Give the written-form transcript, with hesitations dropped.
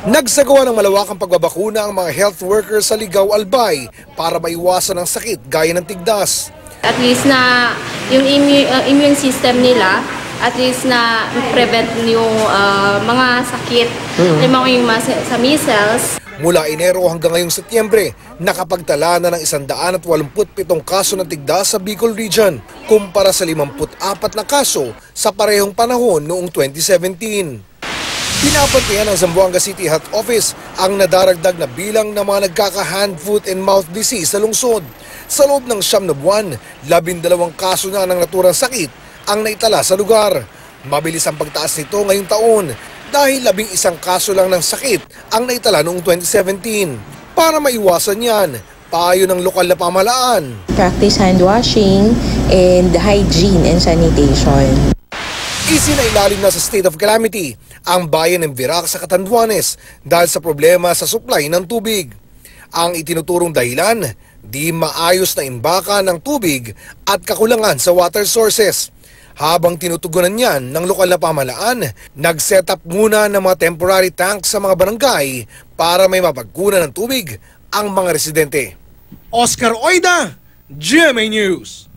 Nagsagawa ng malawakang pagbabakuna ang mga health workers sa Ligaw, Albay para maiwasan ang sakit gaya ng tigdas. At least na yung immune system nila, at least na prevent yung mga sakit, yung sa measles. Mula Enero hanggang ngayong Setyembre, nakapagtala na ng 187 kaso ng tigdas sa Bicol Region, kumpara sa 54 na kaso sa parehong panahon noong 2017. Pinapantayan ng Zamboanga City Health Office ang nadaragdag na bilang ng mga nagkaka-hand, foot and mouth disease sa lungsod. Sa loob ng 9 na buwan, 12 kaso na ng naturang sakit ang naitala sa lugar. Mabilis ang pagtaas nito ngayong taon dahil 11 kaso lang ng sakit ang naitala noong 2017. Para maiwasan yan, payo ng lokal na pamahalaan: practice hand washing and hygiene and sanitation. Isinailalim na sa state of calamity ang bayan ng Virac sa Catanduanes dahil sa problema sa supply ng tubig. Ang itinuturong dahilan, di maayos na imbaka ng tubig at kakulangan sa water sources. Habang tinutugunan niyan ng lokal na pamahalaan, nag-set up muna ng mga temporary tanks sa mga barangay para may mapagkunan ng tubig ang mga residente. Oscar Oida, GMA News.